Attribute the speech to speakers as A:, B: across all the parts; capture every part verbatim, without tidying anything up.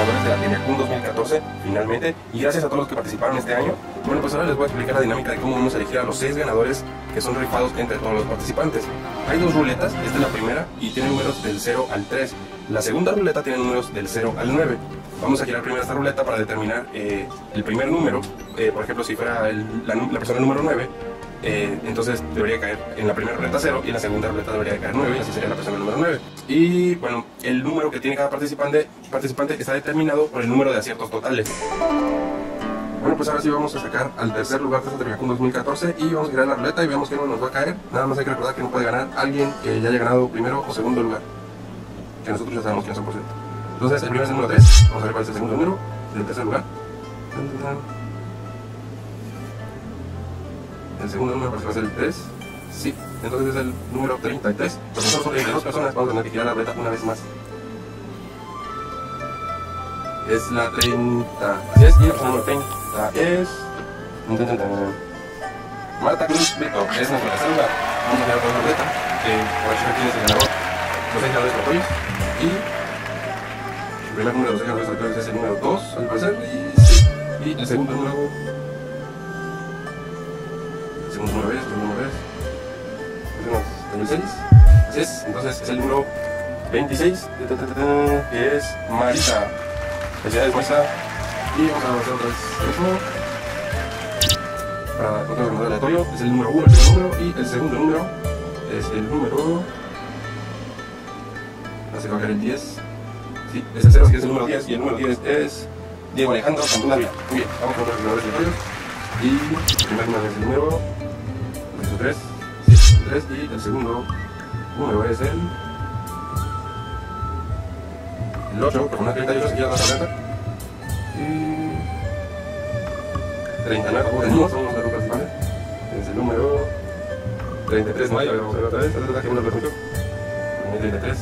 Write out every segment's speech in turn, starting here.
A: ganadores de la TriviaCon dos mil catorce, finalmente, y gracias a todos los que participaron este año. Bueno, pues ahora les voy a explicar la dinámica de cómo vamos a elegir a los seis ganadores que son rifados entre todos los participantes. Hay dos ruletas, esta es la primera y tiene números del cero al tres. La segunda ruleta tiene números del cero al nueve. Vamos a girar primero esta ruleta para determinar eh, el primer número. Eh, por ejemplo, si fuera el, la, la persona número nueve, eh, entonces debería caer en la primera ruleta cero y en la segunda ruleta debería caer nueve, y así sería la persona número nueve. Y bueno, el número que tiene cada participante, participante está determinado por el número de aciertos totales. Bueno, pues ahora sí vamos a sacar al tercer lugar de esta TriviaCon dos mil catorce y vamos a girar la ruleta y veamos qué número nos va a caer. Nada más hay que recordar que no puede ganar alguien que ya haya ganado primero o segundo lugar, que nosotros ya sabemos quiénes son por cierto. Entonces el primero es el número tres, vamos a ver cuál es el segundo número del tercer lugar. El segundo número parece que va a ser el tres, sí, entonces es el número treinta y tres. Pues nosotros son treinta y dos personas, vamos a tener que girar la ruleta una vez más. Es la treinta, así es, y la persona número treinta es... Marta Cruz Brito, es nuestra tercer lugar. Vamos a girar toda la ruleta, eh, para saber quién es el ganador. Los seis ganadores aleatorios, y el primer número de los seis ganadores aleatorios es el número dos, al parecer, y sí, y el segundo número... El segundo número es, el segundo número es... el seis, así es, entonces es el número veintiséis, que es Marisa. Felicidades, Marisa. Y vamos a hacer otra vez lo mismo. Para otro ganador aleatorio, es el número uno, el primer número, y el segundo número es el número... Hace bajar el diez. Sí, es el cero, así que es el número diez, y el número diez es Diego Alejandro Santuna. Muy bien, vamos con los ganadores aleatorios. Y el primer número es el número tres, sí, el tres, y el segundo número es el... el ocho, con una treinta y ocho se gira la tableta. Y... treinta y nueve, tampoco tenemos, somos los participantes. Es el número... treinta y tres, no hay, a ver, vamos a ver otra vez, a ver, que uno lo escucho. treinta y tres.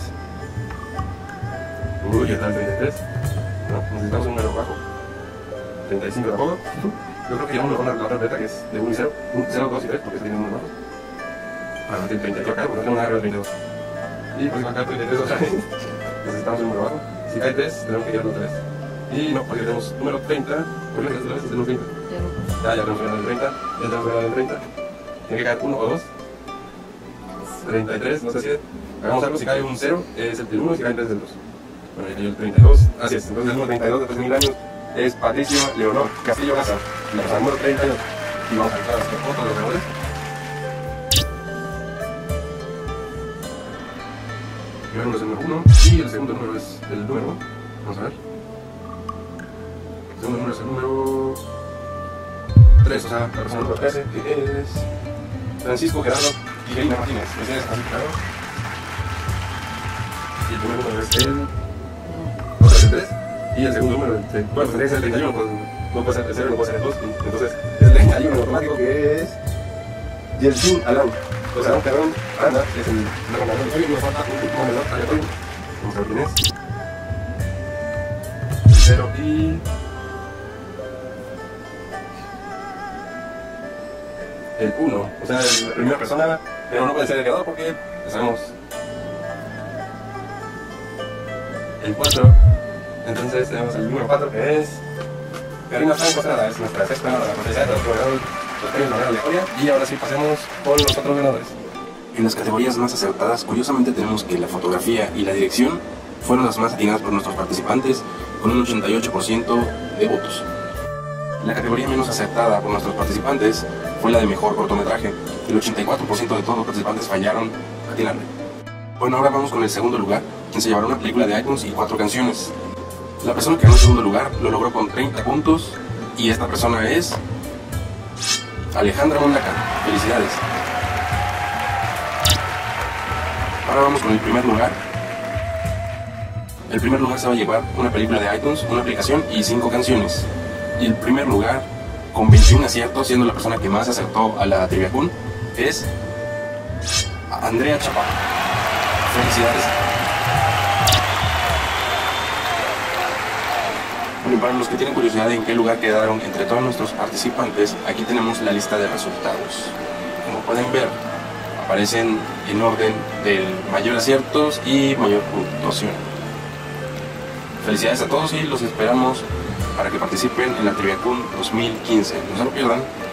A: Uy, ¿qué tal treinta y tres? No, necesitamos un número bajo. treinta y cinco tampoco. Yo creo que ya uno con la otra tableta que es de uno y cero, cero, dos y tres, porque se tienen números bajos. Ah, no tiene treinta y tres acá, porque no tenemos nada arriba de treinta y dos. Y pues va a caer treinta y tres otra vez. Necesitamos un número bajo. Si cae tres, tenemos que girarlo otra vez. Y no, porque tenemos número treinta. ¿Por qué no giras otra vez? Es el número treinta. Ya, ya tenemos ganado el treinta. Ya tenemos ganado el treinta. Tiene que caer uno o dos. treinta y tres, no sé si es. Hagamos algo, si cae un cero, es el uno, si cae tres es el dos. Bueno, ya cayó el treinta y dos. Así es, entonces el número treinta y dos de tres mil años es Patricio Leonor Castillo Gaza, la persona número treinta y dos. Y vamos a quitar las fotos de los ganadores. El primer número es el número uno y el segundo número es el número... Vamos a ver. El segundo número es el número tres, o sea, la persona número trece, que es Francisco Gerardo Tijerina Martínez. Ese es así, claro. Y el primer número es el... otra vez el tres. Y el segundo número, el, bueno, tendría que ser el treinta y uno, pues no puede ser el cero, no puede ser el dos, entonces es el treinta y uno en automático, que es Yeltsin Alan. O sea, un perrón, anda, es el ganador aleatorio, y nos falta un último ganador aleatorio. Vamos a ver quién es. El cero y... el uno, o sea, la primera persona, pero no puede ser el ganador porque sabemos el cuatro. Entonces tenemos el número cuatro, que es Karina Franco Estrada, es nuestra sexta ganadora, la felicidad de los ganadores los premios de manera aleatoria. Y ahora sí pasemos con los otros ganadores.
B: En las categorías más acertadas, curiosamente tenemos que la fotografía y la dirección fueron las más atinadas por nuestros participantes, con un ochenta y ocho por ciento de votos. La categoría menos acertada por nuestros participantes fue la de mejor cortometraje. El ochenta y cuatro por ciento de todos los participantes fallaron atinarle. Bueno, ahora vamos con el segundo lugar, quien se llevará una película de iTunes y cuatro canciones. La persona que ganó el segundo lugar lo logró con treinta puntos y esta persona es Alejandra Mondaca. Felicidades. Ahora vamos con el primer lugar. El primer lugar se va a llevar una película de iTunes, una aplicación y cinco canciones. Y el primer lugar, con veintiún aciertos, siendo la persona que más acertó a la TriviaCon, es Andrea Chaparro. Felicidades. Bueno, para los que tienen curiosidad de en qué lugar quedaron entre todos nuestros participantes, aquí tenemos la lista de resultados. Como pueden ver, aparecen en orden del mayor aciertos y mayor puntuación. Felicidades a todos y los esperamos para que participen en la TriviaCon dos mil quince. No se lo pierdan.